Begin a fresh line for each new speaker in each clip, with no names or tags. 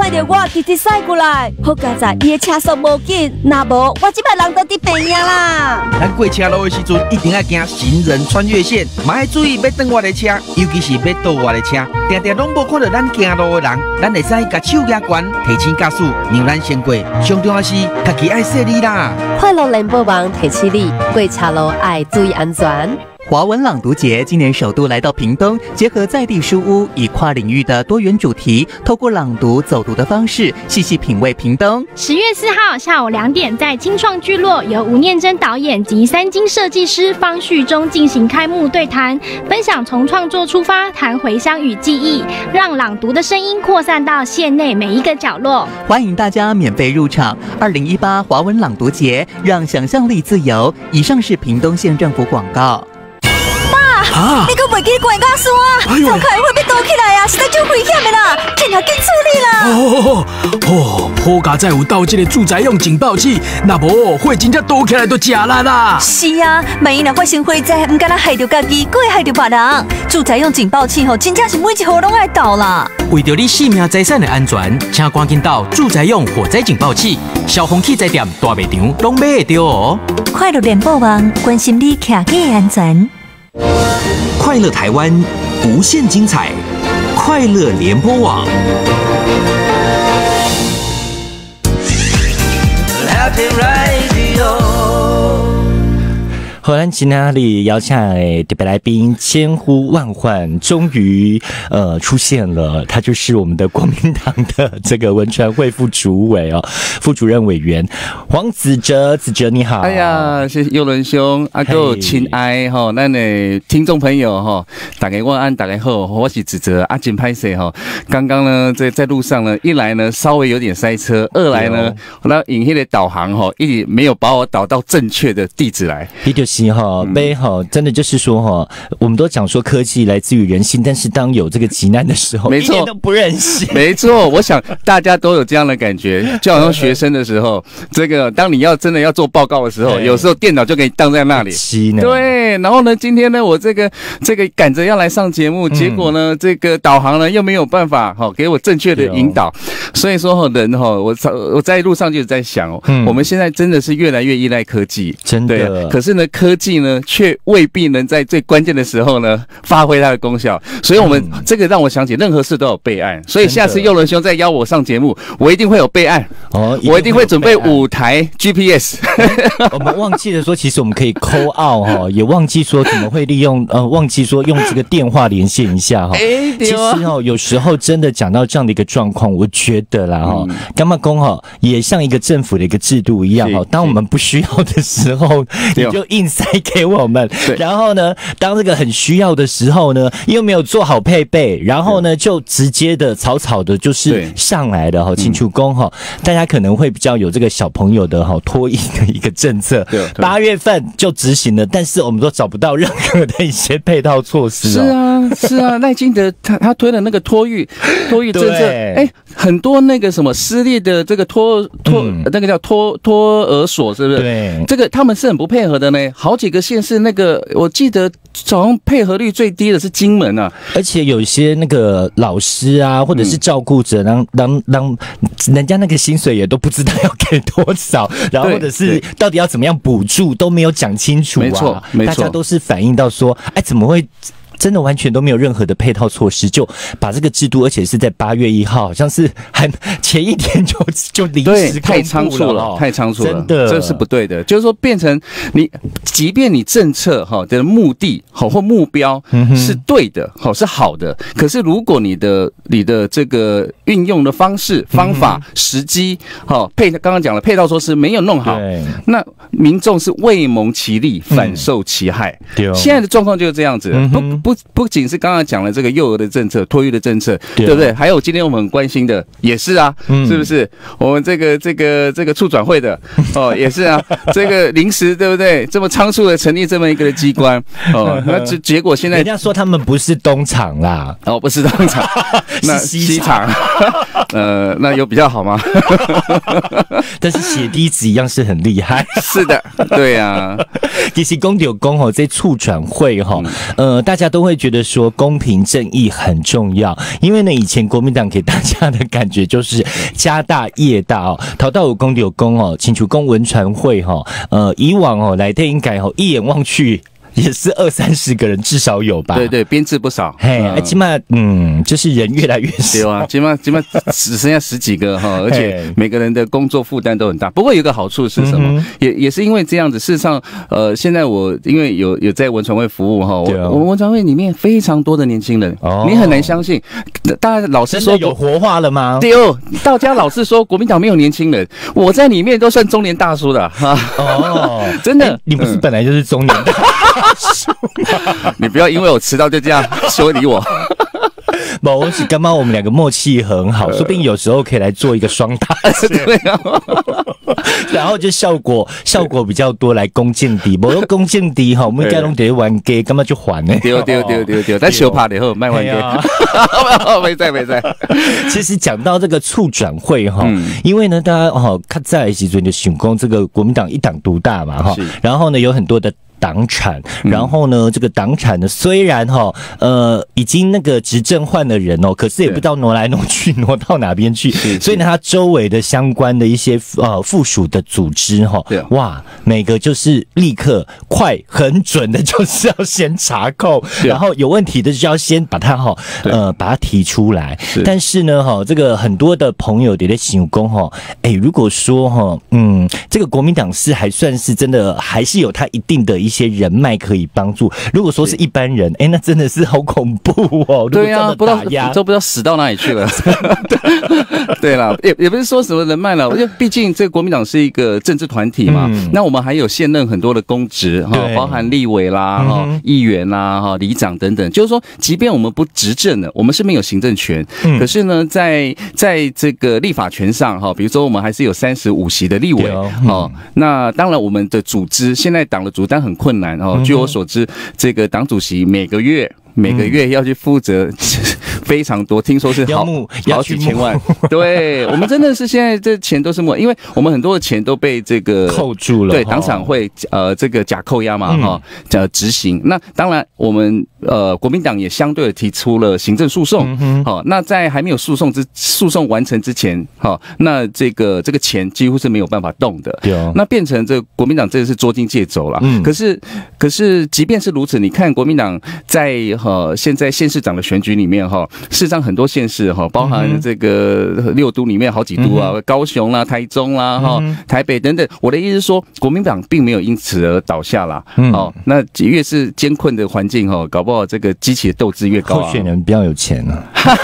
跟着我直直驶过来。好佳在伊的车速无紧，若无我即摆人都伫病院啦。
咱过车路的时阵，一定要行行人穿越线，嘛要注意要转弯的车，尤其是要倒弯的车，常常拢无看到咱行路的人，咱会使甲手举悬，提醒驾驶让咱先过。上重要是，家己爱说你啦。
快乐联播网提醒你，过车路爱注意安全。
华文朗读节今年首度来到屏东，结合在地书屋，以跨领域的多元主题，透过朗读、走读的方式，细细品味屏东。
10月4号下午2点，在青创聚落，由吴念真导演及3金设计师方旭中进行开幕对谈，分享从创作出发，谈回乡与记忆，让朗读的声音扩散到县内每一个角落。
欢迎大家免费入场。2018华文朗读节，让想象力自由。以上是屏东县政府广告。
啊！你搁袂记关甲山啊？走开会被倒起来啊！实在就危险的啦，紧啊紧处理啦！
好佳在有到这个住宅用警报器，那无火真正倒起来就吃力啦。
是啊，万一若发生火灾，唔敢若害着家己，搁会害着别人。住宅用警报器吼，真正是每一户拢爱倒啦。
为着你性命财产的安全，请赶紧到住宅用火灾警报器、消防器材店、大卖场拢买得到哦。
快乐联播网关心你徛家的安全。
快乐台湾，无限精彩，快乐联播网。
荷兰吉那里邀请的特别来宾千呼万唤，终于出现了，他就是我们的国民党的这个文传会副主委副主任委员黄子哲。子哲你好。
哎呀，谢谢佑伦兄，还有亲爱哈，咱的听众朋友哈，大家晚安，大家好，我是子哲真歹势哈。刚刚呢，在路上呢，一来呢稍微有点塞车，二来呢，那引迄个导航哈，一直没有把我导到正确的地址来。
真的就是说我们都讲说科技来自于人性，但是当有这个急难的时候，
没错，
一点都不人性。
没错，我想大家都有这样的感觉，就好像学生的时候，这个当你真的要做报告的时候，有时候电脑就给你当在那里。对，然后呢，今天呢，我这个赶着要来上节目，结果呢，这个导航呢又没有办法给我正确的引导，所以说人我在路上就在想我们现在真的是越来越依赖科技，
真的。
可是呢，科技呢却未必能在最关键的时候呢发挥它的功效，所以我们这个让我想起任何事都有备案，所以下次佑伦兄再邀我上节目，我一定会有备案我一定会准备5台 GPS
我们忘记了说其实我们可以 call out 也忘记说怎么会利用忘记说用这个电话连线一下其实有时候真的讲到这样的一个状况，我觉得啦干嘛讲也像一个政府的一个制度一样当我们不需要的时候你就硬塞给我们，然后呢当这个很需要的时候呢又没有做好配备，然后呢就直接的草草的就是上来了请出工大家可能会比较有这个小朋友的托婴的一个政策，8月份就执行了，但是我们都找不到任何的一些配套措施
是啊赖清德他推了那个托育政策，很多那个什么私立的这个那个叫托儿所，是不是？对，这个他们是很不配合的呢，好几个县市那个我记得好像配合率最低的是金门啊，
而且有些那个老师啊或者是照顾者让人家那个薪水也都不知道要给多少，然后或者是到底要怎么样补助都没有讲清楚
没错，
大家都是反映到说怎么会真的完全都没有任何的配套措施，就把这个制度，而且是在8月1号，好像是还前一天就临时
太仓促了，太仓促了，
真的，
这是不对的。就是说，变成你，即便你政策的目的或目标是对的，是好的，可是如果你的这个运用的方式、方法、时机，刚刚讲了配套措施没有弄好，那民众是未蒙其利，反受其害。现在的状况就是这样子，不仅是刚刚讲了这个幼儿的政策、托育的政策，对不对？还有今天我们很关心的也是啊，是不是？我们这个促转会的也是啊，这个临时对不对？这么仓促的成立这么一个机关那结果现在
人家说他们不是东厂啦，
不是东厂，那西厂，那有比较好吗？
但是血滴子一样是很厉害，
是的，对啊。
其实公有公这促转会大家都都会觉得说公平正义很重要，因为呢，以前国民党给大家的感觉就是家大业大哦，淘到有功有功哦，请求公文传会哈，以往哦来的应该哦一眼望去。也是20-30个人至少有吧？
对对，编制不少。
嘿，起码就是人越来越少。
对啊，起码只剩下10几个哈，而且每个人的工作负担都很大。不过有个好处是什么？也是因为这样子，事实上，现在我因为有在文传会服务哈，我们文传会里面非常多的年轻人，你很难相信。大家老是说
有活化了吗？
对哦，大家老是说国民党没有年轻人，我在里面都算中年大叔的哈。哦，真的，
你不是本来就是中年大叔？
你不要因为我迟到就这样修理我。
不，我是刚刚我们两个默契很好，说不定有时候可以来做一个双打
对啊，
然后就效果比较多，来攻劲敌，不过攻劲敌哈，我们应该拢得玩 gay， 干嘛就还呢？
对，但小怕的后卖玩 gay， 没在。
其实讲到这个促转会哈，因为呢，大家看在时阵就想讲这个国民党一党独大嘛哈，然后呢有很多的党产，然后呢，这个党产呢，虽然已经那个执政换了人哦，可是也不知道挪来挪去，挪到哪边去，所以呢，它周围的相关的一些附属的组织哇，每个就是立刻快很准的，就是要先查扣，然后有问题的就要先把它把它提出来。但是呢，这个很多的朋友也在想说如果说这个国民党是还算是真的，还是有它一定的一些人脉可以帮助。如果说是一般人，那真的是好恐怖哦。
对啊，不知道死到哪里去了。对啦，也不是说什么人脉了，因为毕竟这个国民党是一个政治团体嘛。那我们还有现任很多的公职包含立委啦、议员啦、里长等等。就是说，即便我们不执政了，我们是没有行政权，可是呢，在这个立法权上比如说我们还是有35席的立委那当然我们的组织现在党的组织很困难据我所知，这个党主席每个月要去负责非常多，听说是好几千万。对，我们真的是现在这钱都是因为我们很多的钱都被这个
扣住了。
对，党产会这个假扣押嘛执行。那当然我们国民党也相对的提出了行政诉讼。那在还没有诉讼完成之前那这个钱几乎是没有办法动的。那变成这个国民党真的是捉襟见肘了。可是即便是如此，你看国民党在现在县市长的选举里面事实上很多县市包含这个6都里面好几都啊，高雄啦、台中啦、台北等等。我的意思是说，国民党并没有因此而倒下啦。那越是艰困的环境搞不好这个激起的斗志越高。
候选人比较有钱啊。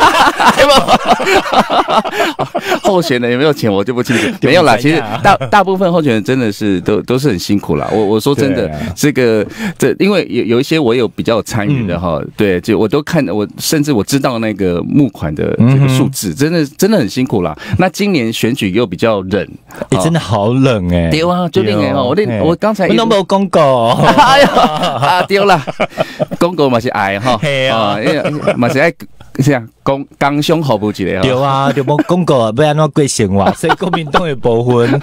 候选人有没有钱我就不清楚。没有啦，其实大部分候选人真的是都是很辛苦啦。我说真的，因为有一些我有比较参与的对，就我都看，甚至我知道那个募款的这个数字，真的很辛苦啦。那今年选举又比较冷，
真的好冷
对啊，就冷我刚才
你都没有公告，
哎呀丢了，公告嘛是爱嘛是爱。是啊，刚胸好不一个
对啊，就无公告要安怎过生活，所以国民党的部分，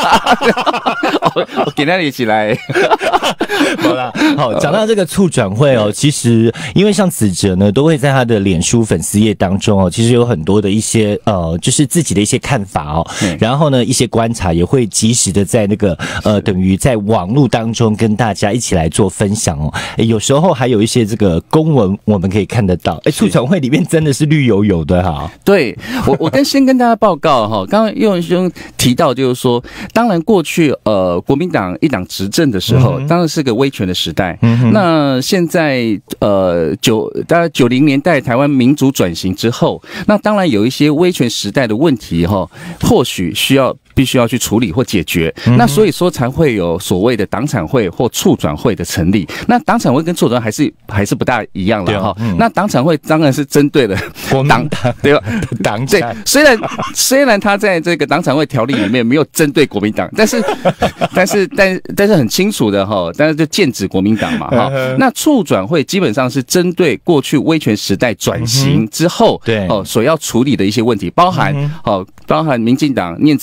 我今天一起来。
好啦，好，讲到这个促转会其实因为像子哲呢，都会在他的脸书粉丝页当中其实有很多的一些就是自己的一些看法然后呢一些观察也会及时的在那个等于在网络当中跟大家一起来做分享有时候还有一些这个公文我们可以看得到，促转会里面真的是绿油油的哈。
对，我先跟大家报告刚刚佑文兄提到就是说，当然过去国民党一党执政的时候，当然是个威权的时代。那现在大概90年代台湾民主转型之后，那当然有一些威权时代的问题或许必须要去处理或解决。那所以说才会有所谓的党产会或促转会的成立。那党产会跟促转会还是不大一样了那党产会当然是针对了党对吧？党产虽然他在这个党产会条例里面没有针对国民党，但是很清楚的但是就剑指国民党嘛那促转会基本上是针对过去威权时代转型之后所要处理的一些问题，包含民进党念兹在兹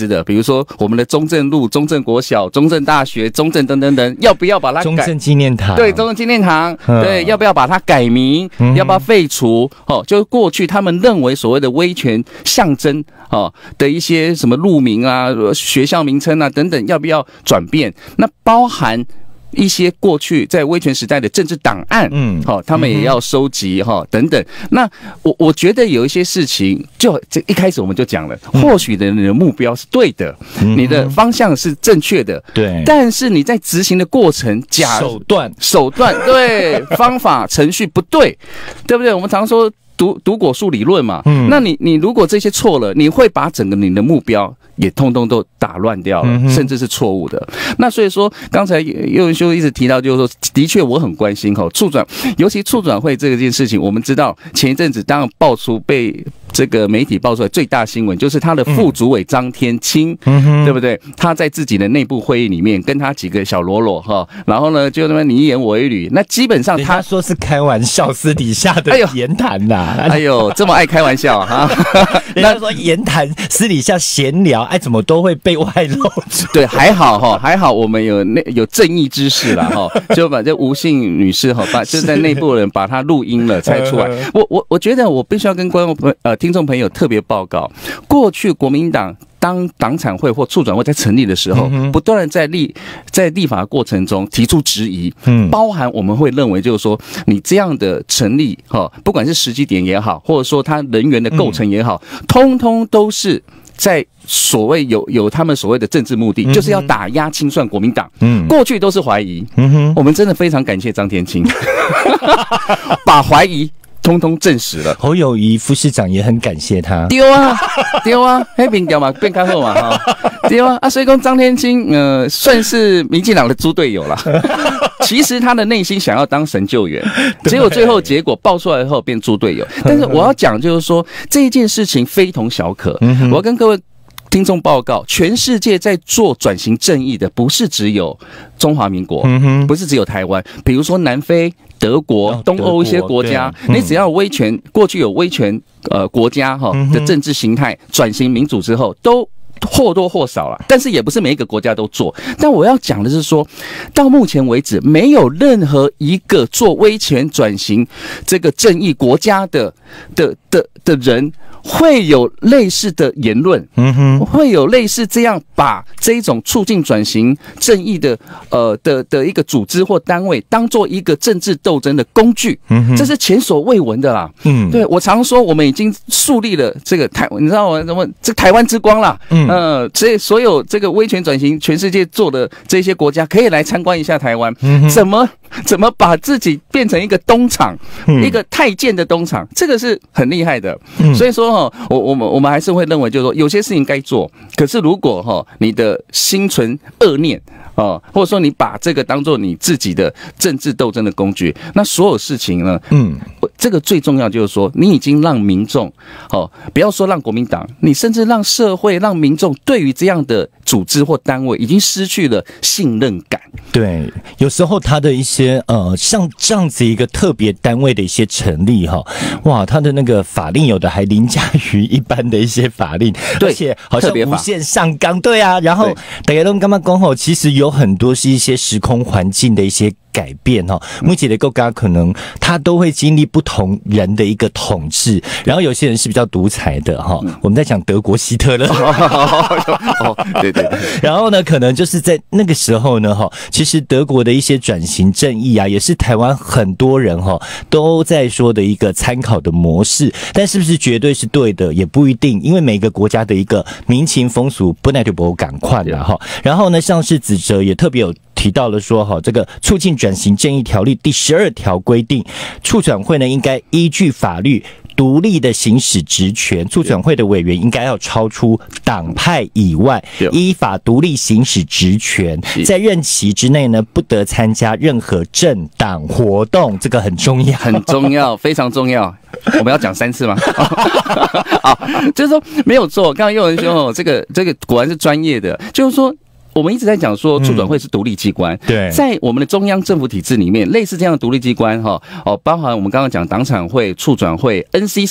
知的，比如说我们的中正路、中正国小、中正大学、中正等等等，要不要把它改？
中正纪念堂，
对，中正纪念堂，对，要不要把它改名？要不要废除？就是过去他们认为所谓的威权象征的一些什么路名啊、学校名称啊等等，要不要转变？那包含一些过去在威权时代的政治档案，他们也要收集等等。那我觉得有一些事情，就一开始我们就讲了，或许你的目标是对的，你的方向是正确的，对，但是你在执行的过程，手段对，方法程序不对，对不对？我们常说毒果树理论嘛，那你如果这些错了，你会把整个你的目标也通通都打乱掉了，甚至是错误的。那所以说，刚才叶文修一直提到，就是说，的确我很关心促转，尤其促转会这件事情，我们知道前一阵子当然爆出被这个媒体爆出来最大新闻，就是他的副主委张天青，对不对？他在自己的内部会议里面跟他几个小喽啰然后呢就那么你一言我一语，那基本上他
说是开玩笑，私底下的言谈呐。
哎呦，这么爱开玩笑啊！
那说言谈私底下闲聊，怎么都会被外露。
对，还好还好我们有正义之士啦就把这吴姓女士就在内部人把她录音了才出来。我觉得我必须要跟听众朋友特别报告，过去国民党当党产会或促转会在成立的时候，不断的在立法过程中提出质疑，包含我们会认为就是说，你这样的成立不管是时机点也好，或者说他人员的构成也好，通通都是在所谓有他们所谓的政治目的，就是要打压清算国民党。过去都是怀疑，我们真的非常感谢张天青，把怀疑通通证实了。
侯友宜副市长也很感谢他。
对啊，那民调嘛变较好嘛对啊，所以说张天青算是民进党的猪队友了。其实他的内心想要当神救援，结果最后结果爆出来后变猪队友。但是我要讲就是说，这一件事情非同小可。我要跟各位听众报告，全世界在做转型正义的不是只有中华民国，不是只有台湾，比如说南非、德国、东欧一些国家，你只要有威权，过去有威权国家的政治形态转型民主之后，都或多或少啦，但是也不是每一个国家都做。但我要讲的是说，到目前为止，没有任何一个做威权转型这个正义国家的人会有类似的言论，会有类似这样把这种促进转型正义的一个组织或单位当做一个政治斗争的工具，这是前所未闻的啦。对，我常说我们已经树立了这个你知道吗？什么这台湾之光啦。这所有这个威权转型全世界做的这些国家可以来参观一下台湾，怎么把自己变成一个东厂，一个太监的东厂，这个是很厉害的。所以说我们还是会认为，就是说有些事情该做，可是如果你的心存恶念或者说你把这个当做你自己的政治斗争的工具，那所有事情呢，这个最重要就是说，你已经让民众不要说让国民党，你甚至让社会、让民众对于这样的组织或单位已经失去了信任感。
对，有时候他的一些像这样子一个特别单位的一些成立哇，他的那个法令有的还凌驾于一般的一些法令，而且好像无限上纲。对啊，然后大家都刚刚讲其实有很多是一些时空环境的一些改变目前的国家可能他都会经历不同人的一个统治，然后有些人是比较独裁的我们在讲德国希特勒
对，
然后呢可能就是在那个时候呢其实德国的一些转型正义啊，也是台湾很多人都在说的一个参考的模式，但是不是绝对是对的也不一定，因为每个国家的一个民情风俗本来就不赶快啦然后呢像是子哲也特别有提到了说这个促进转型正义条例第12条规定，促转会呢应该依据法律独立的行使职权，促转会的委员应该要超出党派以外，依法独立行使职权，在任期之内呢不得参加任何政党活动，这个很重要，
很重要，非常重要。我们要讲3次吗？就是说没有错，刚刚佑文兄这个果然是专业的，就是说。我们一直在讲说，促转会是独立机关。对，在我们的中央政府体制里面，类似这样的独立机关包含我们刚刚讲党产会、促转会、NCC。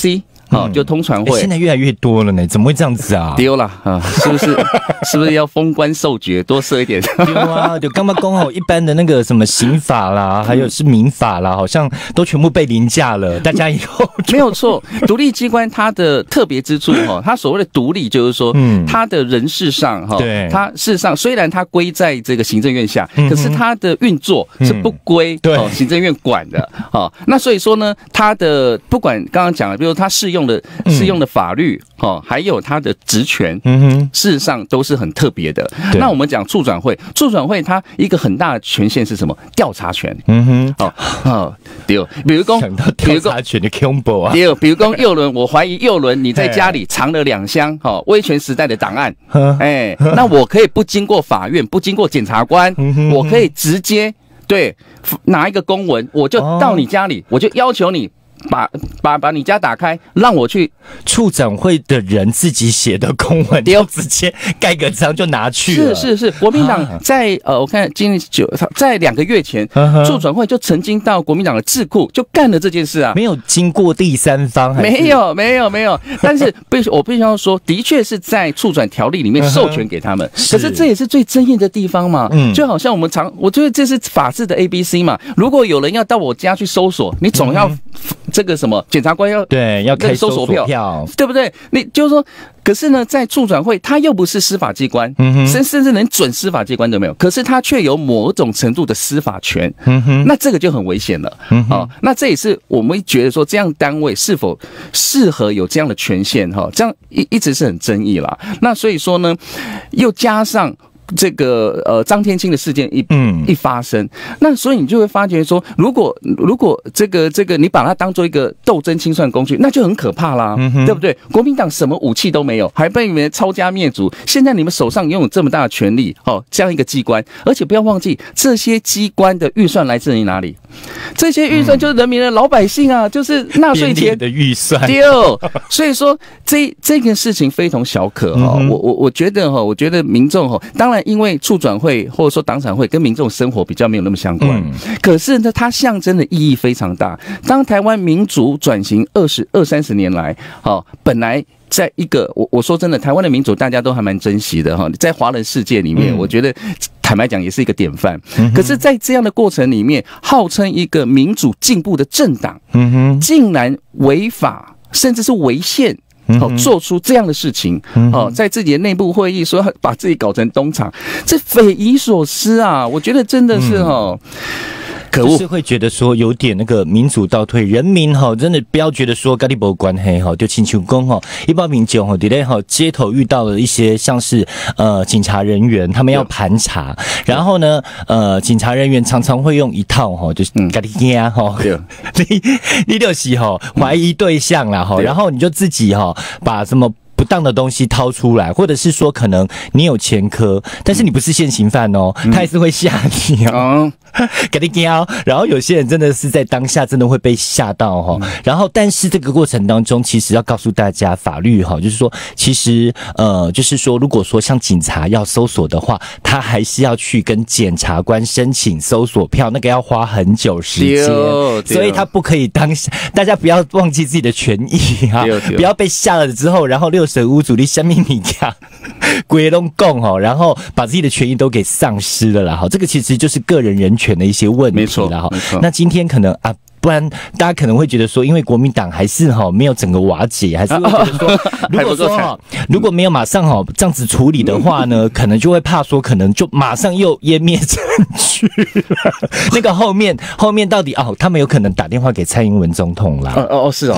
就通传会。
现在越来越多了呢，怎么会这样子啊？
丢了啊，是不是？是不是要封官授爵，多设一点？
丢啊，就刚刚公一般的那个什么刑法啦，还有是民法啦，好像都全部被凌驾了。大家以后
没有错，独立机关它的特别之处它所谓的独立就是说，它的人事上
对，
它事实上虽然它归在这个行政院下，可是它的运作是不归行政院管的那所以说呢，它的不管刚刚讲的，比如它适用的法律还有它的职权，事实上都是很特别的。那我们讲促转会它一个很大的权限是什么？调查权。对，比如说
调查权的恐怖啊。
对，比如说右伦，我怀疑右伦你在家里藏了2箱威权时代的档案，那我可以不经过法院，不经过检察官，我可以直接拿一个公文，我就到你家里，我就要求你把你家打开，让我去。
促转会的人自己写的公文，就直接盖个章就拿去了。
是，国民党在我看在2个月前，促转会就曾经到国民党的智库就干了这件事啊，
没有经过第三方，
没有。但是我必须要说，的确是在促转条例里面授权给他们，可是这也是最争议的地方嘛。就好像我觉得这是法治的 ABC 嘛。如果有人要到我家去搜索，你总要这个什么检察官要
开
搜索票，对不对？你就是说，可是呢，在促转会，它又不是司法机关，甚至连准司法机关都没有，可是它却有某种程度的司法权，那这个就很危险了。那这也是我们觉得说，这样单位是否适合有这样的权限？这样一直是很争议啦。那所以说呢，又加上。这个张天青的事件一发生，那所以你就会发觉说，如果这个你把它当做一个斗争清算工具，那就很可怕啦，对不对？国民党什么武器都没有，还被你们抄家灭族，现在你们手上拥有这么大的权力这样一个机关，而且不要忘记这些机关的预算来自于哪里？这些预算就是人民的老百姓啊，就是纳税钱
的预算。
所以说这件事情非同小可我觉得民众当然因为促转会或者说党产会跟民众生活比较没有那么相关，可是呢，它象征的意义非常大。当台湾民主转型20-30年来，本来。在一个我说真的，台湾的民主大家都还蛮珍惜的在华人世界里面，我觉得坦白讲也是一个典范。可是，在这样的过程里面，号称一个民主进步的政党，竟然违法甚至是违宪。做出这样的事情，在自己的内部会议说把自己搞成东厂，这匪夷所思啊！我觉得真的是可恶，
就是会觉得说有点那个民主倒退，人民真的不要觉得说跟你没关系就亲像讲一般民众街头遇到了一些像是警察人员，他们要盘查，然后呢警察人员常常会用一套就是跟你讲你就是怀疑对象啦然后你就自己把什么不当的东西掏出来，或者是说可能你有前科，但是你不是现行犯他还是会吓你给你讲，然后有些人真的是在当下真的会被吓到然后但是这个过程当中，其实要告诉大家法律就是说，其实就是说，如果说像警察要搜索的话，他还是要去跟检察官申请搜索票，那个要花很久时间，所以他不可以当下，大家不要忘记自己的权益不要被吓了之后，然后六神无主，你下面你讲鬼拢讲然后把自己的权益都给丧失了啦这个其实就是个人人权的一些问题啦那今天可能不然大家可能会觉得说，因为国民党还是没有整个瓦解，还是会觉得说，如果没有马上这样子处理的话呢，可能就会怕说，可能就马上又湮灭证据了。那个后面到底他们有可能打电话给蔡英文总统啦。
是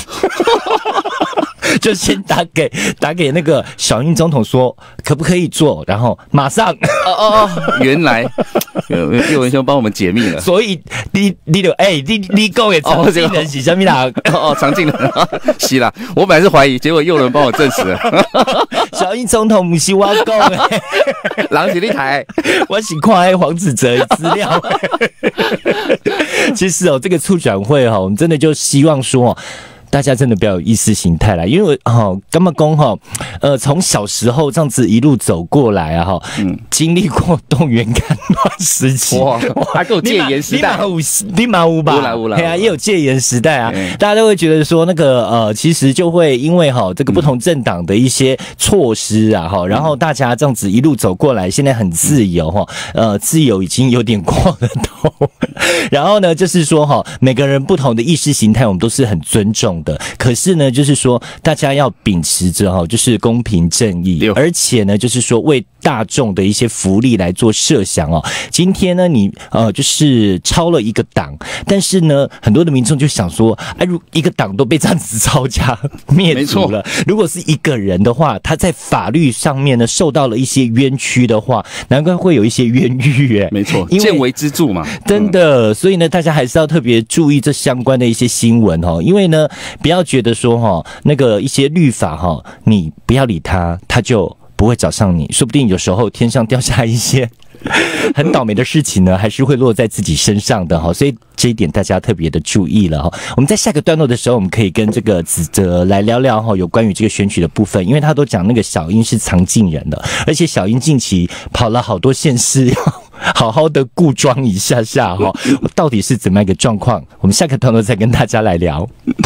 就先打给那个小英总统说可不可以做，然后马上
原来叶文兄帮我们解密了，
所以你讲的常进人是什么啦？
常进人是啦，我本来是怀疑，结果又有人帮我证实了。
小英总统不是我讲的，
人是你台，
我是看黄子哲的资料。其实这个促转会我们真的就希望说大家真的不要有意识形态啦，因为干嘛讲从小时候这样子一路走过来啊经历过动员戡乱时期，
哇，还有戒严时代，
你嘛有吧？对啊，也有戒严时代啊，大家都会觉得说那个其实就会因为这个不同政党的一些措施啊然后大家这样子一路走过来，现在很自由自由已经有点过了头，然后呢，就是说每个人不同的意识形态，我们都是很尊重的。可是呢，就是说大家要秉持着就是公平正义，而且呢，就是说为大众的一些福利来做设想今天呢，你就是抄了一个党，但是呢，很多的民众就想说，一个党都被这样子抄家灭族了，如果是一个人的话，他在法律上面呢受到了一些冤屈的话，难怪会有一些冤狱
没错，见微知著嘛，
真的。所以呢，大家还是要特别注意这相关的一些新闻因为呢，不要觉得说那个一些律法你不要理他，他就不会找上你，说不定有时候天上掉下一些很倒霉的事情呢，还是会落在自己身上的所以这一点大家特别的注意了我们在下个段落的时候，我们可以跟这个子哲来聊聊有关于这个选举的部分，因为他都讲那个小英是藏镜人的，而且小英近期跑了好多县市，要好好的固装一下下到底是怎么样一个状况？我们下个段落再跟大家来聊。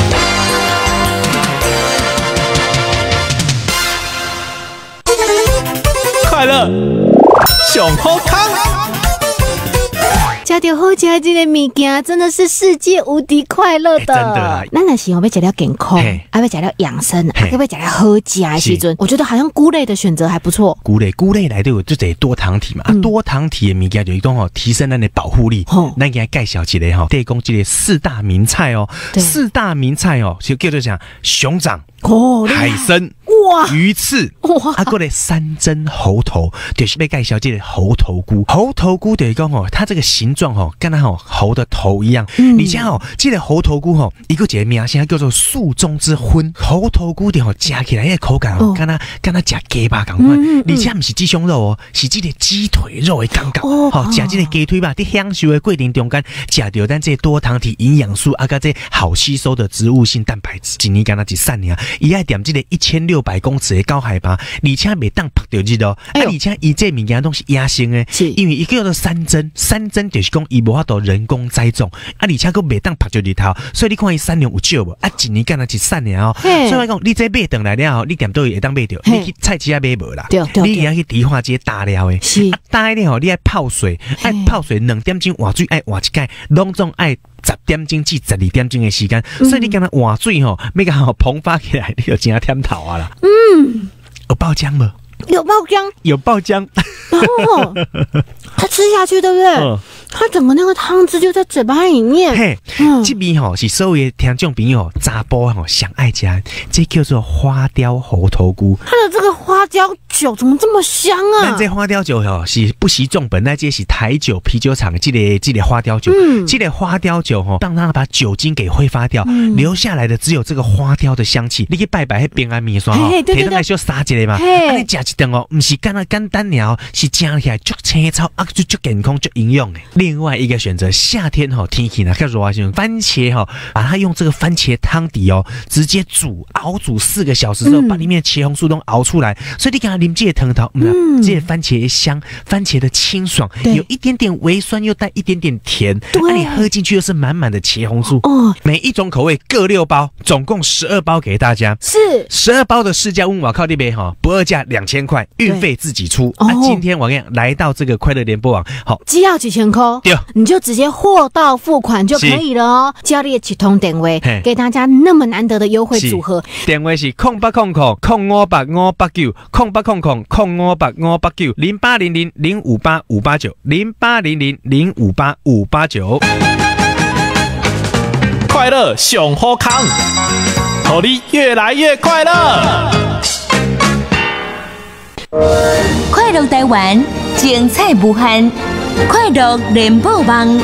快乐上好康，
吃到好吃的这个物件，真的是世界无敌快乐的。真的，咱若是要吃了健康，要吃了养生，要吃了好吃的时阵，我觉得好像菇类的选择还不错。
菇类来都有这多糖体嘛，多糖体的物件就是讲提升咱的保护力。咱给介绍一个提供这个四大名菜四大名菜就叫做讲熊掌、海参、鱼翅，过来山珍猴头，就是要介绍这个猴头菇。猴头菇就是讲它这个形状跟它猴的头一样，而且这个猴头菇一个名称叫做树中之荤。猴头菇的吃起来那口感跟它吃鸡巴同款，而且不是鸡胸肉是这个鸡腿肉的感觉。吃这个鸡腿吧，在享受的过程中间，吃到咱这多糖体营养素跟这好吸收的植物性蛋白质。一年干那一散呢，伊爱点这个1600公尺的高海拔，而且袂当拍到日而且伊这物件都是野生的，因为伊叫做山珍，山珍就是讲伊无法度人工栽种，而且佫袂当拍到日头，所以你看伊产量有少无？一年干那一散呢所以我讲你这买回来了你点都会当买到，你去菜市仔买无啦？你要去迪化街打了的，打了你爱泡水，泡水2点钟换水，爱换一盖，拢总爱10点钟至12点钟的时间，所以你干那换水要甲膨发起来，你就真忝头啊啦。有爆浆吗？
有爆浆，
有爆浆。
然后它吃下去，对不对？它整个那个汤汁就在嘴巴里面。
嘿，这边是所有的听众朋友查甫上爱吃，这叫做花雕猴头菇。
它的这个花雕酒怎么这么香啊？
咱这花雕酒是不惜重本，那这是台酒啤酒厂的这个花雕酒。这个花雕酒让它把酒精给挥发掉，留下来的只有这个花雕的香气。你去拜拜那平安面线提上来小撒一个嘛，你吃一顿不是干那简单了，是吃起来足青草就足健康足营养的。另外一个选择，夏天天气较热时候，番茄把它用这个番茄汤底直接熬煮4个小时之后，把里面的茄红素都熬出来，所以你看它啉这个汤头，这个番茄的香，番茄的清爽，有一点点微酸，又带一点点甜，你喝进去又是满满的茄红素。每一种口味各6包，总共12包给大家，是12包的市价，我靠那边不二价2000块，运费自己出。今天我跟你讲，来到这个快乐联播网，
只要几千块，你就直接货到付款就可以了只要你的启通电话，给大家那么难得的优惠组合，
电话是0800-058589 0800-058589 0800-058589 快乐上好康，让你越来越快乐。
快乐台湾，精彩无限，快乐联播网。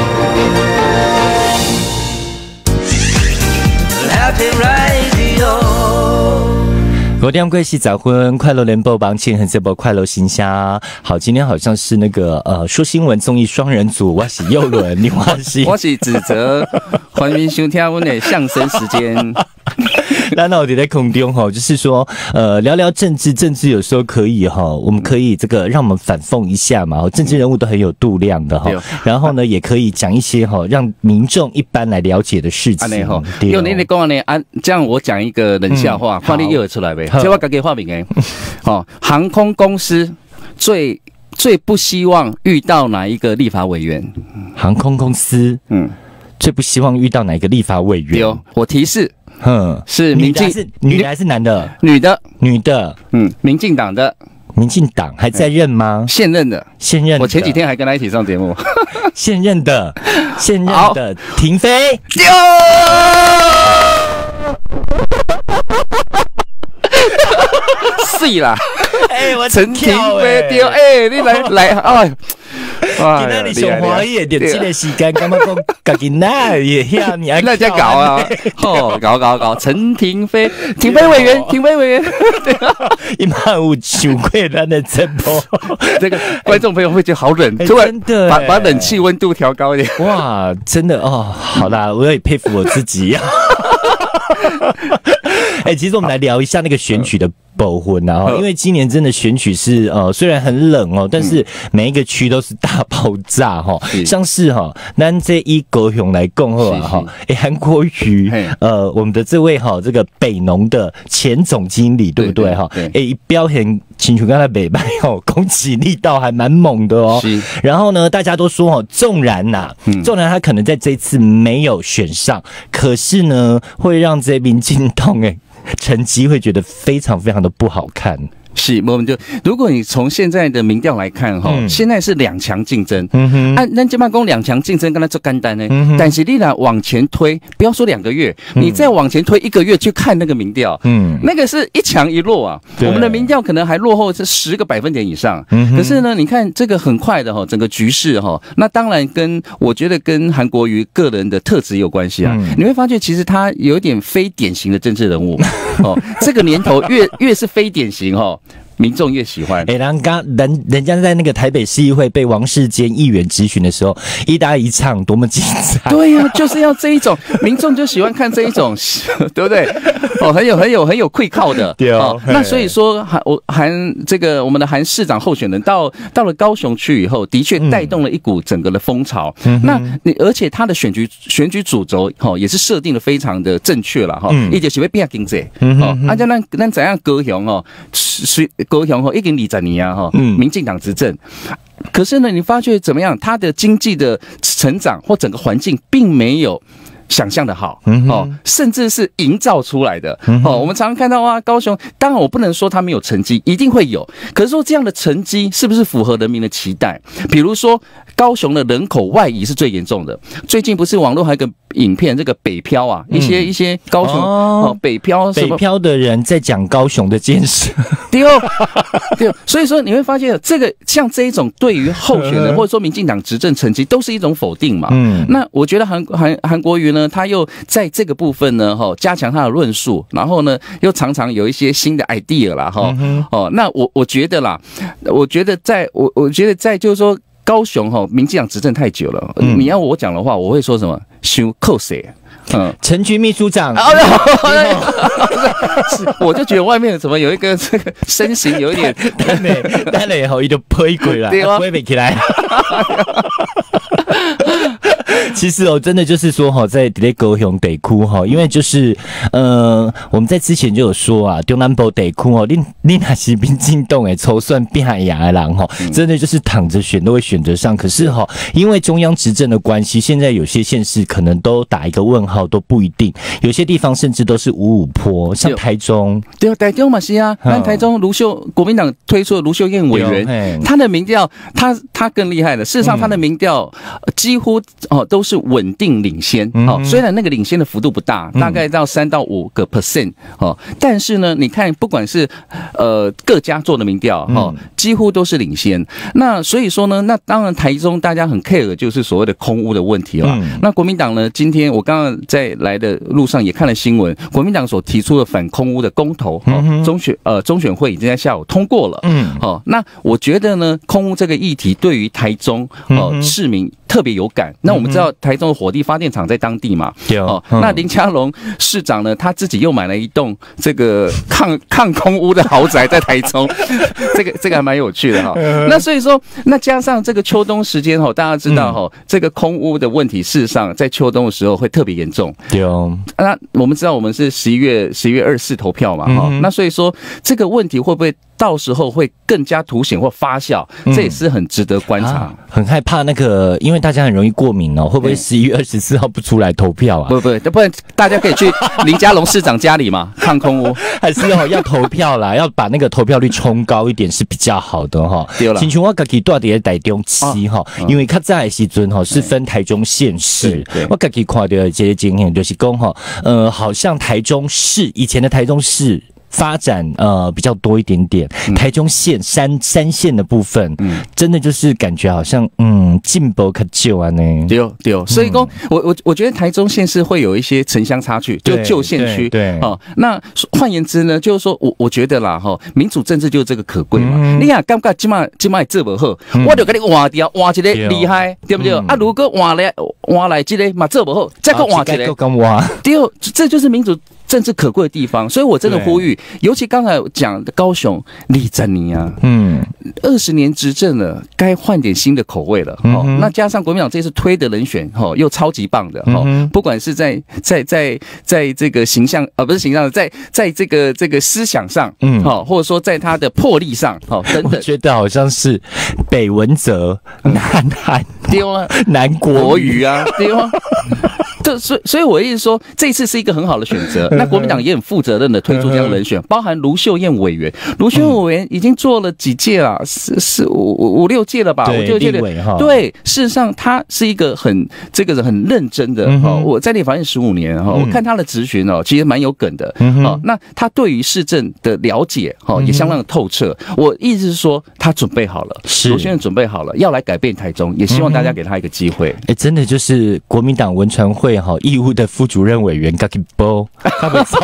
5点过40分，快乐联播榜庆很这波快乐新虾。好，今天好像是那个说新闻综艺双人组，我是佑伦，你
我是子哲，欢迎收听我们的相声时间。
那我在空中哈，就是说聊聊政治，政治有时候可以哈，我们可以这个让我们反讽一下嘛，政治人物都很有度量的哈。然后呢，也可以讲一些哈，让民众一般来了解的事情。
用你讲呢，这样我讲一个冷笑话，看你又出来呗。这我自己发明的。航空公司最不希望遇到哪一个立法委员？
航空公司最不希望遇到哪一个立法委员？
有，我提示。是民进
女的还是男的？
女的，民进党的。
民进党还在任吗？
现任的。我前几天还跟他一起上节目。
现任的停飞。
是啦，
我
陈廷飞丢，你来，哎。
今天你上华语的这个时间，感觉讲自己那也遐你
那在搞啊，搞，陈廷飞委员，一马有想过咱的直播，这个观众朋友会觉得好冷，突然把冷气温度调高一点，
哇，真的哦，好啦，我也佩服我自己。其实我们来聊一下那个选举的部分啊，因为今年真的选举是虽然很冷哦，但是每一个区都是大爆炸哈，像是哈，咱这以高雄来讲好啊哈，韩国瑜我们的这位哈这个北农的前总经理对不对哈？表现清楚，刚才北白哦，攻击力道还蛮猛的哦。然后呢，大家都说哦，纵然他可能在这次没有选上，可是呢，会让这民进党成绩会觉得非常非常的不好看。
是，我们就如果你从现在的民调来看哈，现在是2强竞争。那这办公2强竞争，跟他做干单呢。但是你来往前推，不要说2个月，你再往前推1个月去看那个民调，那个是一强一弱啊。我们的民调可能还落后是10个百分点以上。可是呢，你看这个很快的哈，整个局势哈，那当然我觉得跟韩国瑜个人的特质有关系啊。你会发觉其实他有点非典型的政治人物哦。这个年头越是非典型哦。民众越喜欢。
人家在那个台北市议会被王世坚议员质询的时候，一搭一唱，多么精彩！
对呀，就是要这一种，民众就喜欢看这一种，对不对？很有愧靠的。
对哦。
那所以说，我们的韩市长候选人到了高雄去以后，的确带动了一股整个的风潮。那而且他的选举主轴也是设定的非常的正确了哈，一就是要变经济。按照咱怎样高雄高雄已经20年啊，民进党执政。可是呢，你发觉怎么样？它的经济的成长或整个环境并没有想象的好甚至是营造出来的我们常常看到啊，高雄，当然我不能说他没有成绩，一定会有，可是说这样的成绩是不是符合人民的期待？比如说高雄的人口外移是最严重的，最近不是网络还有个影片，这个北漂啊，一些高雄北漂
的人在讲高雄的建设，
对，所以说你会发现这个像这一种对于候选人或者说民进党执政成绩都是一种否定嘛。那我觉得韩国瑜呢，他又在这个部分呢加强他的论述，然后呢又常常有一些新的 idea 啦那我觉得啦，我觉得在就是说高雄民进党执政太久了，你要我讲的话，我会说什么？想扣谁？
陈局秘书长，
我就觉得外面怎么有一个这个身形有一点，
等下后伊就飞过来，飞不起来。其实真的就是说在高雄地区因为就是我们在之前就有说啊，中南部地区你那是民进党的筹算变牙的人真的就是躺着选都会选得上。可是因为中央执政的关系，现在有些县市可能都打一个问号，都不一定，有些地方甚至都是五五波，像台中，
对，台中嘛是啊，但台中国民党推出的卢秀燕委员，他的民调他更厉害了，事实上他的民调几乎都都是稳定领先虽然那个领先的幅度不大，大概到3到5%但是呢，你看不管是各家做的民调几乎都是领先。那所以说呢，那当然台中大家很 care 就是所谓的空污的问题了。那国民党呢，今天我刚刚在来的路上也看了新闻，国民党所提出的反空污的公投中选会已经在下午通过了。那我觉得呢，空污这个议题对于台中市民特别有感。那我们知道台中的火力发电厂在当地嘛，那林佳龙市长呢，他自己又买了一栋这个抗空污的豪宅在台中，这个还蛮有趣的那所以说，那加上这个秋冬时间大家知道这个空污的问题，事实上在秋冬的时候会特别严重。那我们知道我们是11月24投票嘛那所以说这个问题会不会到时候会更加凸显或发酵，这也是很值得观察。
很害怕那个，因为大家很容易过敏会不会11月24号不出来投票啊？
不然大家可以去林佳龙市长家里嘛，抗空污，
还是要投票啦，要把那个投票率冲高一点是比较好的对啦。亲像我自己住在台中市因为较早的时阵是分台中县市，我自己看到的这些经验就是讲好像台中市以前的台中市发展比较多一点点，台中县山线的部分，真的就是感觉好像进步较少啊呢。
对，所以说我觉得台中县是会有一些城乡差距，就旧县区。对那换言之呢，就是说我觉得啦民主政治就是这个可贵嘛。你看，感觉今麦做不好，我就给你换掉，换一个厉害，对不对？如果换来这个嘛做不好，再个换一个，对，这就是民主政治可贵的地方。所以我真的呼吁，尤其刚才讲的高雄20年啊，20年执政了，该换点新的口味了。那加上国民党这次推的人选又超级棒的不管是在这个形象不是形象，在这个思想上或者说在他的魄力上等等，
我觉得好像是北文哲、南韩
对啊，
南国语
啊对啊。所以我意思说，这一次是一个很好的选择。那国民党也很负责任的推出这样的人选，包含卢秀燕委员。卢秀燕委员已经做了几届了，5、6届了吧？5、6届的。对，事实上他是一个很认真的。我在立法院15年我看他的质询其实蛮有梗的。那他对于市政的了解也相当的透彻。我意思是说，他准备好了，卢秀燕准备好了，要来改变台中，也希望大家给他一个机会。
真的就是国民党文传会义务的副主任委员自己包，他们造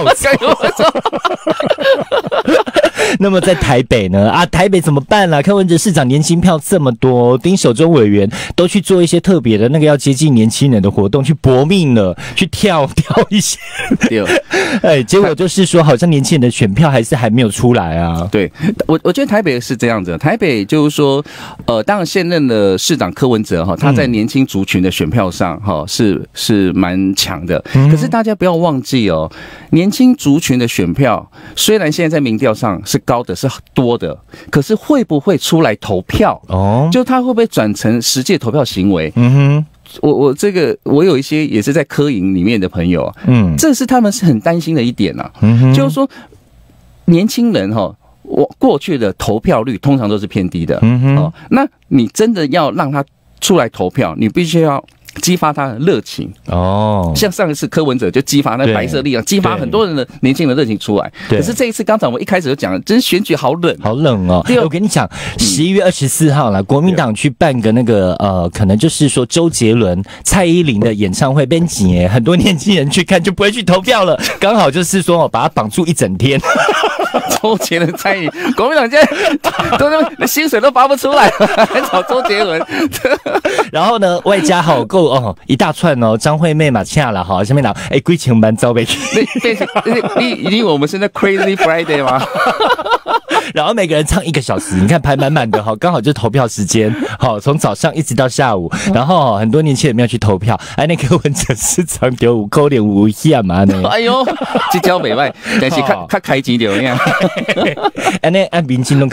那么在台北呢台北怎么办啦？柯文哲市长年轻票这么多，丁守中委员都去做一些特别的那个要接近年轻人的活动，去搏命了，去跳一些。结果就是说，好像年轻人的选票还没有出来啊。
对，我觉得台北是这样子，台北就是说，当然现任的市长柯文哲他在年轻族群的选票上是蛮强的。可是大家不要忘记年轻族群的选票虽然现在在民调上是高的，是多的，可是会不会出来投票就他会不会转成实际投票行为？我有一些也是在科营里面的朋友这是他们是很担心的一点就是说年轻人过去的投票率通常都是偏低的那你真的要让他出来投票，你必须要激发他的热情像上一次柯文哲就激发那白色力量，激发很多人的年轻人的热情出来。可是这一次，刚才我们一开始就讲了，真是选举好冷
我跟你讲，11月24号啦，国民党去办个那个可能就是说周杰伦、蔡依林的演唱会，编辑很多年轻人去看就不会去投票了，刚好就是说把他绑住一整天。
周杰伦、蔡依林，国民党现在都薪水都发不出来，还找周杰伦。
然后呢，外加够一大串张惠妹嘛恰了下面几千万招被去。
你我们是那 Crazy Friday 吗？
然后每个人唱1个小时，你看排满满的刚好就是投票时间，从早上一直到下午，然后很多年轻人要去投票，那个文哲市长就5可怜无险嘛呢。
哎呦，这招袂歹，但是较开钱就那样。
民进都较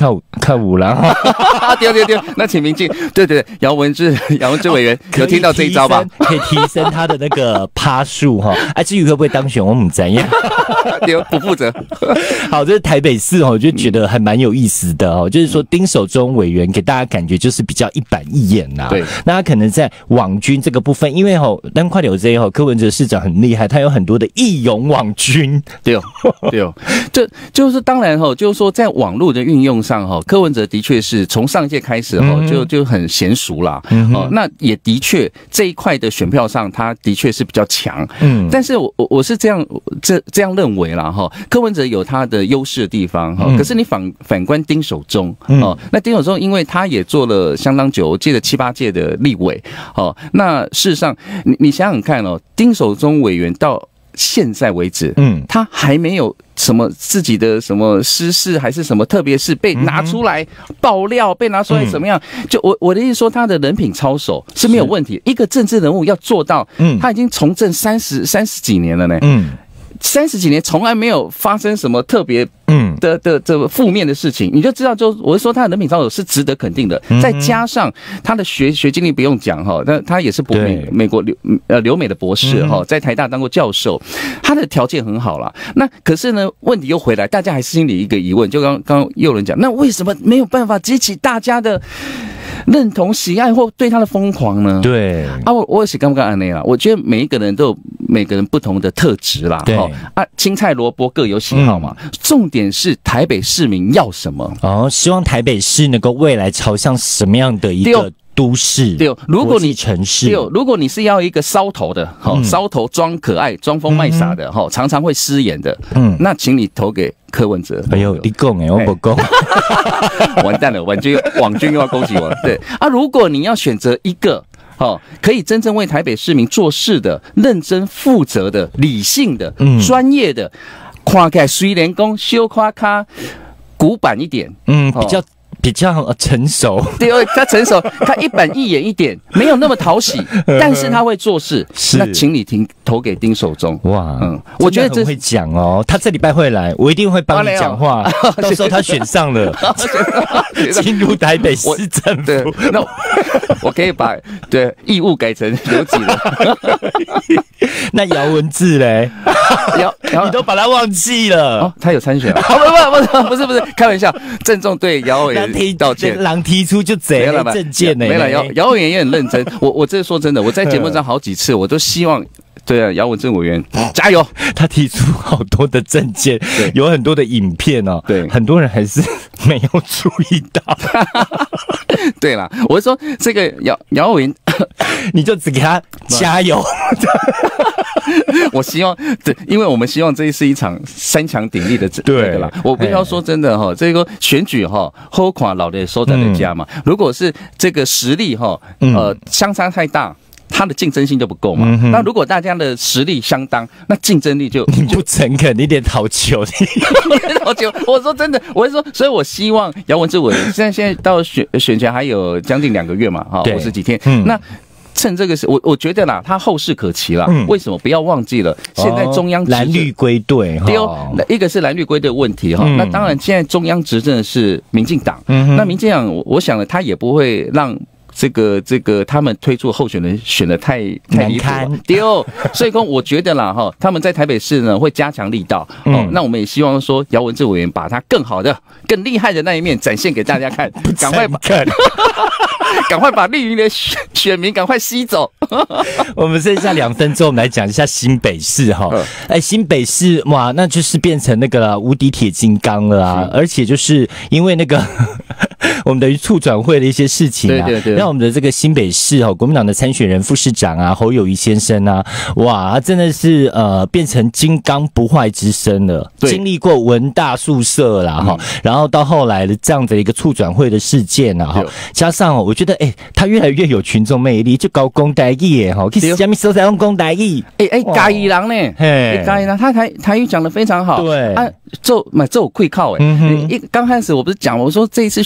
看五郎，
对，那请民进，对，姚文智委员有听到这一招吧？
可以提升他的那个趴数哈。至于会不会当选，我们怎样？
不负责。
好，这是台北市我就觉得还蛮有意思的哦，就是说丁守中委员给大家感觉就是比较一板一眼呐。对，那他可能在网军这个部分，因为但快点这柯文哲市长很厉害，他有很多的义勇网军。对，
这就是当然就是说在网络的运用上柯文哲的确是从上一届开始就很娴熟啦。那也的确这一块的选票上，他的确是比较强。但是我是这样认为啦柯文哲有他的优势的地方可是你反观丁守中那丁守中因为他也做了相当久，我记得7、8届的立委那事实上你想想看丁守中委员到现在为止他还没有什么自己的什么私事还是什么特别是被拿出来爆料，被拿出来怎么样？就我的意思说，他的人品操守是没有问题。一个政治人物要做到，他已经从政30几年了呢。30几年从来没有发生什么特别的负面的事情，你就知道，我是说他的人品操守是值得肯定的。再加上他的学经历不用讲他也是美国留美的博士在台大当过教授，他的条件很好啦。那可是呢，问题又回来，大家还是心里一个疑问，就刚刚又有人讲，那为什么没有办法激起大家的认同、喜爱或对他的疯狂呢？对我也是刚刚安内啦。我觉得每一个人都有每个人不同的特质啦。对青菜萝卜各有喜好嘛。重点是台北市民要什么？
希望台北市能够未来朝向什么样的一个都市？对，
如果你
城市，
如果你是要一个骚头的，骚头装可爱、装疯卖傻的，常常会失言的，那请你投给柯文哲。
哎呦，你讲我不讲，
完蛋了，网军又要攻击我了。对如果你要选择一个可以真正为台北市民做事的、认真负责的、理性的、专业的，看起来虽然说小夸卡古板一点，
比较成熟，
对，他成熟，他一板一眼一点，没有那么讨喜，但是他会做事。那请你投给丁守中。哇，
我觉得这会讲他这礼拜会来，我一定会帮你讲话。到时候他选上了，进入台北市政府，
那我可以把义务改成留级了。
那姚文智嘞？你都把他忘记了？
他有参选啊？不是，开玩笑，郑重对姚委员道歉。
狼提出就贼了证件呢？
没了，姚委员也很认真。我这说真的，我在节目上好几次，我都希望。姚文智委员加油！
他提出好多的政见，有很多的影片对，很多人还是没有注意到。
对啦，我是说这个姚委员，
你就只给他加油。
我希望，因为我们希望这是一场三强鼎立的对啦。我必须要说真的这个选举后垮老的收在的家嘛。如果是这个实力相差太大。他的竞争性就不够嘛？那如果大家的实力相当，那竞争力就
你不诚恳，你点讨球，
我说真的，我是说，所以我希望姚文智委员现在到选前还有将近2个月嘛，50几天，那。趁这个是我觉得啦，他后事可期啦。为什么不要忘记了？现在中央
蓝绿归队，
一个是蓝绿归队问题那当然，现在中央执政的是民进党，那民进党我想了，他也不会让。这个他们推出候选人选的太离谱了，所以说我觉得啦他们在台北市呢会加强力道那我们也希望说姚文智委员把他更好的、更厉害的那一面展现给大家看，赶快把绿营的选民赶快吸走。
我们剩下2分钟，我们来讲一下新北市新北市哇，那就是变成那个无敌铁金刚了啊！而且就是因为那个我们的促转会的一些事情对，让我们的这个新北市国民党的参选人副市长侯友宜先生哇，他真的是变成金刚不坏之身了。经历过文大宿舍啦然后到后来的这样的一个促转会的事件加上我觉得他越来越有群众魅力，就搞公台语耶其实什么时候才用公台语？
嘉义人呢？嘉义人他台语讲得非常好，对做会靠刚开始我不是讲我说这一次选举很妙。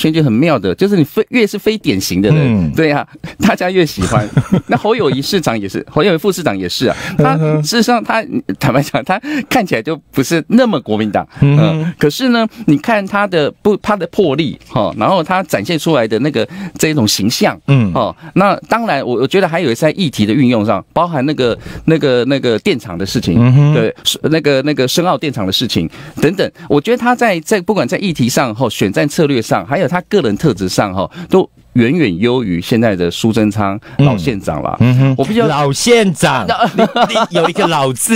妙的，就是你越是非典型的人，对啊，大家越喜欢。那侯友宜市长也是，侯友宜副市长也是啊。他事实上他坦白讲，他看起来就不是那么国民党，可是呢，你看他的魄力然后他展现出来的这种形象，那当然我觉得还有在议题的运用上，包含那个电厂的事情，对，那个深澳电厂的事情等等，我觉得他在不管在议题上选战策略上，还有他个人特质上都远远优于现在的苏贞昌老县长啦。我必须要
老县长，你有一个老字，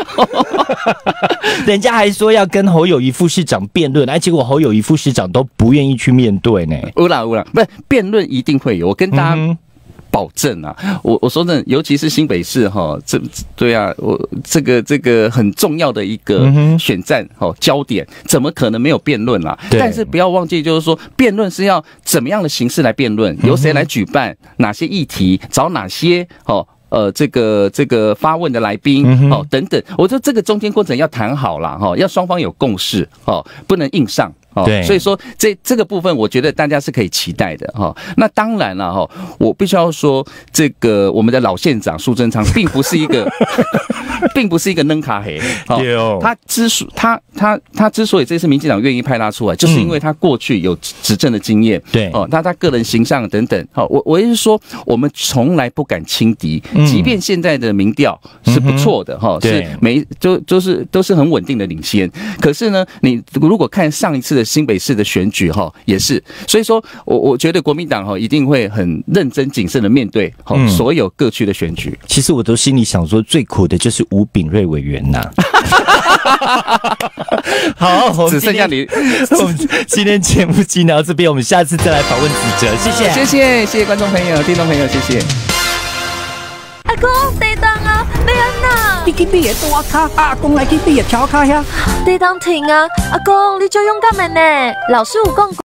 人家还说要跟侯友宜副市长辩论，结果侯友宜副市长都不愿意去面对呢。
有啦，不是辩论一定会有，我跟大家保证啊，我说真的，尤其是新北市对啊，我这个很重要的一个选战焦点，怎么可能没有辩论啦？但是不要忘记，就是说辩论是要怎么样的形式来辩论，由谁来举办，哪些议题，找哪些这个发问的来宾等等，我觉得这个中间过程要谈好啦要双方有共识不能硬上。对，所以说这个部分，我觉得大家是可以期待的那当然了我必须要说，这个我们的老县长苏贞昌并不是一个能卡黑他之所以这次民进党愿意派他出来，就是因为他过去有执政的经验，对他个人形象等等我也是说，我们从来不敢轻敌，即便现在的民调是不错的是都是很稳定的领先，可是呢，你如果看上一次的新北市的选举也是，所以说我觉得国民党一定会很认真谨慎的面对所有各区的选举。
其实我都心里想说，最苦的就是吴秉瑞委员呐。好，
只剩下你。
我们今天节目进到这边，我们下次再来访问子哲，
谢谢观众朋友、听众朋友，谢谢。
阿公，地当啊，你安哪？
你去比个大卡，阿公来去比个小卡呀。
地当停啊，阿公，你就勇敢的呢。老师有讲。